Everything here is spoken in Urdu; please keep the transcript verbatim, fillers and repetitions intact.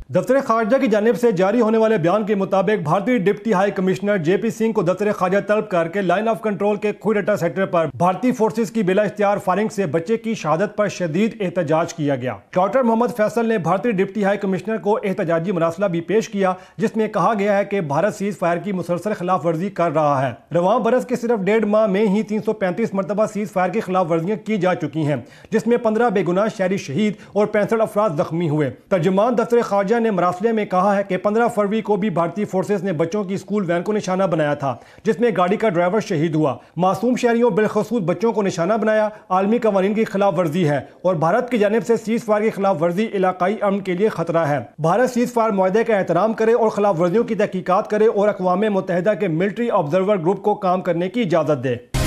دفتر خارجہ کی جانب سے جاری ہونے والے بیان کے مطابق بھارتی deputy high commissioner J P Singh کو دفتر خارجہ طلب کر کے لائن آف کنٹرول کے کوئٹہ سیکٹر پر بھارتی فورسز کی بلا اختیار فائرنگ سے بچے کی شہادت پر شدید احتجاج کیا گیا۔ ڈاکٹر محمد فیصل نے بھارتی ڈپٹی ہائی کمشنر کو احتجاجی مراسلہ بھی پیش کیا، جس میں کہا گیا ہے کہ بھارت سیز فائر کی مسلسل خلاف ورزی کر رہا ہے۔ رواں برس کے صرف ڈیڑھ ماہ میں ہی تین سو پینتیس مرتبہ سیز فائر کی خلاف ورزیاں کی جا چکی ہیں، جس میں پندرہ بے گناہ شہری شہید اور پینسٹھ افراد زخمی ہوئے۔ ترجمان دفتر خارجہ نے مراسلے میں کہا ہے کہ پندرہ فروری کو بھی بھارتی فورسز نے بچوں کی اسکول وین کو نشانہ بنایا تھا، جس میں گاڑی کا ڈرائیور شہید ہوا۔ معصوم شہریوں بالخصوص بچوں کو نشانہ بنایا عالمی قوانین کی خلاف ورزی ہے اور بھارت کی جانب سے سیز فائر کی خلاف ورزی علاقائی امن کے لیے خطرہ ہے۔ بھارت سیز فائر معاہدے کا احترام کرے اور خلاف ورزیوں کی تحقیقات کرے اور اقوام متحدہ کے ملٹری آبزرور گروپ کو کام کرنے کی اجازت دے۔